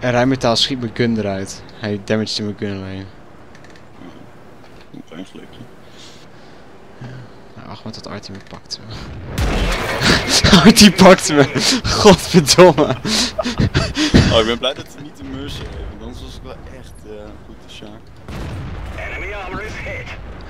En Rijnmetaal schiet mijn gun eruit. Hij damaged in mijn gun alleen. Een klein vlekje. Nou, wacht maar tot Artie me pakt. Artie pakt me! Godverdomme! Oh, ik ben blij dat hij niet de Mercy heeft, want anders was ik wel echt goed te shark. Enemy armor is hit.